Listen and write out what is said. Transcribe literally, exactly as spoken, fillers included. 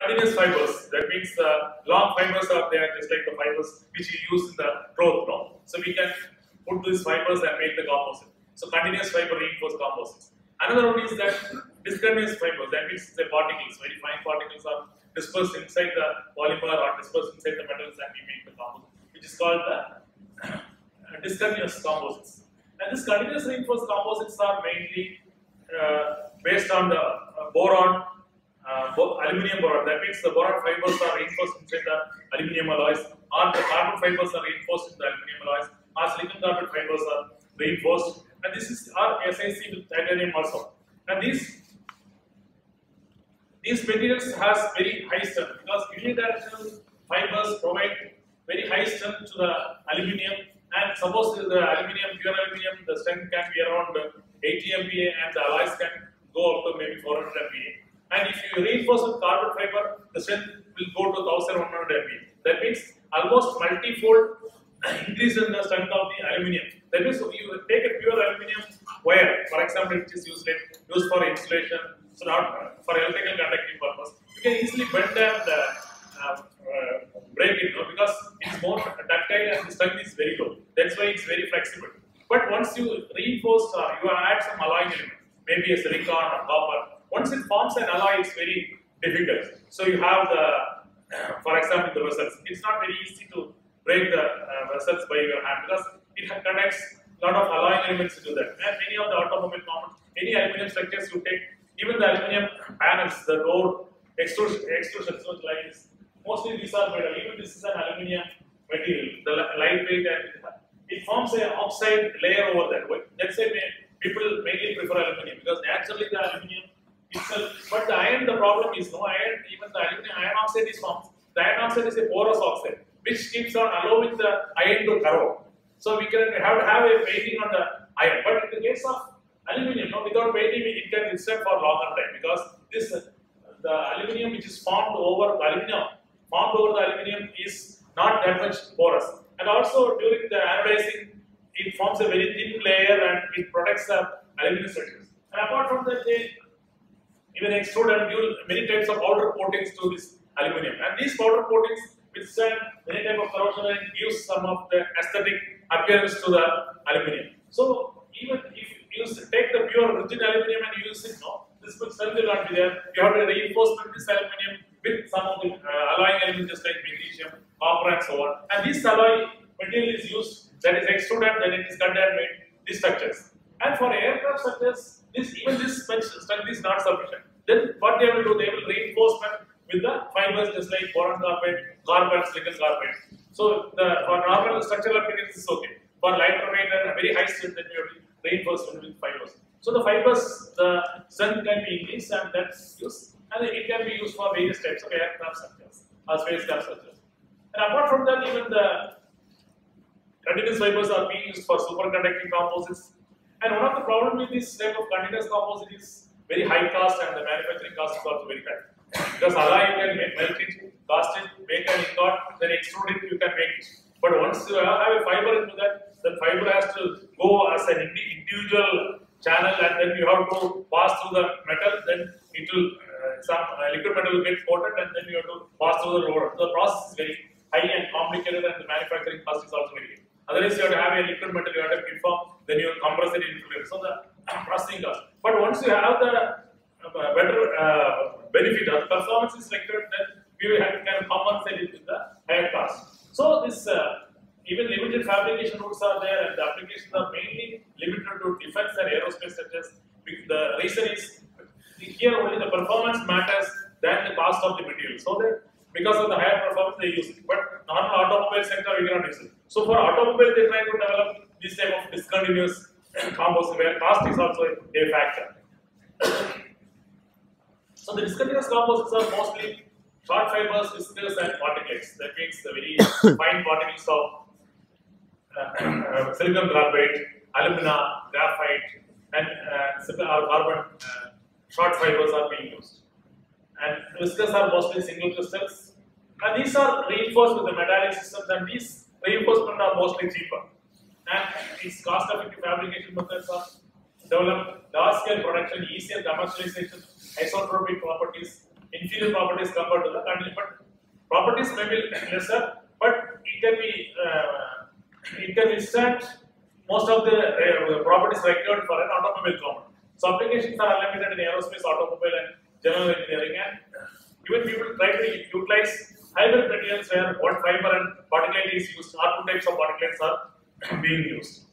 continuous fibers. That means the long fibers are there, just like the fibers which you use in the cloth. No? So we can put these fibers and make the composite. So continuous fiber reinforced composites. Another one is that discontinuous fibers. That means the particles, very fine particles are dispersed inside the polymer or dispersed inside the metals, and we make the composite, which is called the discontinuous composites. And these continuous reinforced composites are mainly uh, based on the uh, boron, uh, bo aluminum boron. That means the boron fibers are reinforced inside the aluminum alloys, or the carbon fibers are reinforced in the aluminum alloys, or silicon carbon fibers are reinforced. And this is our S I C with titanium also. And these these materials has very high strength because unidirectional fibers provide very high strength to the aluminium. And suppose the aluminium, pure aluminium, the strength can be around eighty M P A, and the alloys can go up to maybe four hundred M P A. And if you reinforce with carbon fiber, the strength will go to one thousand one hundred M P A. That means almost multi-fold increase in the strength of the aluminium. That means if you take a pure aluminium wire, for example, which is used, used for insulation, so not for electrical conducting purpose, you can easily bend and uh, uh, uh, break it, no? Because it's more ductile and the strength is very low. That's why it's very flexible. But once you reinforce or you add some alloying element, maybe a silicon or copper, once it forms an alloy, it's very difficult. So you have the, uh, for example, the vessels. It's not very easy to break the uh, vessels by your hand because it connects a lot of alloying elements to that. And many of the automobile components, any aluminum structures you take, even the aluminum panels, the door extrusion, extrusion so like this. Mostly these are metal. Even this is an aluminum material, the lightweight, and it forms an oxide layer over that. Let's say people mainly prefer aluminum because naturally the aluminum itself, but the iron, the problem is no iron, even the aluminum iron oxide is formed. The iron oxide is a porous oxide which keeps on allowing the iron to corrode. So we can have to have a weighting on the iron. But in the case of aluminum, no, without weighting, it can withstand for longer time because this uh, the aluminum which is formed over the aluminum formed over the aluminum is not that much porous. And also during the anodizing, it forms a very thin layer and it protects the aluminum structures. And apart from that, they even extrude and give many types of powder coatings to this aluminum. And these powder coatings withstand many types of corrosion and gives some of the aesthetic appearance to the aluminum. So even if you take the pure rigid aluminum and use it, no, this will strength will not be there. You have to reinforce this aluminum with some of the uh, alloying elements just like magnesium, copper, and so on. And this alloy material is used, that is extruded, then it is cut and made these structures. And for aircraft structures, this even this strength is not sufficient. Then what they will do, they will reinforce with the fibers just like boron carbide, carbon, silicon carbide. So the for normal structural appearance is okay. For lighter weight and very high strength, then you have to reinforce with fibers. So the fibers, the strength can be increased and that's used, and it can be used for various types of aircraft structures or spacecraft structures. And apart from that, even the continuous fibers are being used for superconducting composites. And one of the problems with this type of continuous composite is very high cost, and the manufacturing cost is also very high. Because alloy you can make, melt it, cast it, make an ingot, then extrude it, you can make it. But once you have a fiber into that, the fiber has to go as an individual channel, and then you have to pass through the metal, then it will, uh, some uh, liquid metal will get coated, and then you have to pass through the roller. So the process is very high and complicated, and the manufacturing cost is also very high. Otherwise, you have to have a liquid metal, you have to preform, then you compress it into it. So the processing cost. But once you have the uh, better uh, benefit of the performance is secured, then we will have, can compensate it with the higher cost. So this uh, even limited fabrication routes are there, and the applications are mainly limited to defense and aerospace sectors. The reason is here only the performance matters than the cost of the material. So that because of the higher performance they use it. But normal automobile sector we cannot use it. So for automobile they try to develop this type of discontinuous composite where cost is also a factor. So the discontinuous composites are mostly short fibers, viscous, and particles. That means the very fine particles of uh, uh, silicon carbide, alumina, graphite, and uh, carbon uh, short fibers are being used. And viscous are mostly single crystals. And these are reinforced with the metallic systems, and these reinforcements are mostly cheaper. And its cost-effective fabrication methods are developed large-scale production, easier commercialization, isotropic properties, inferior properties compared to the continuous, but properties may be lesser, but it can be uh, it can withstand most of the uh, properties required for an automobile component. So applications are unlimited in aerospace, automobile, and general engineering, and even people try to utilize hybrid materials where one fiber and particulate is used, or two types of particulates are being used.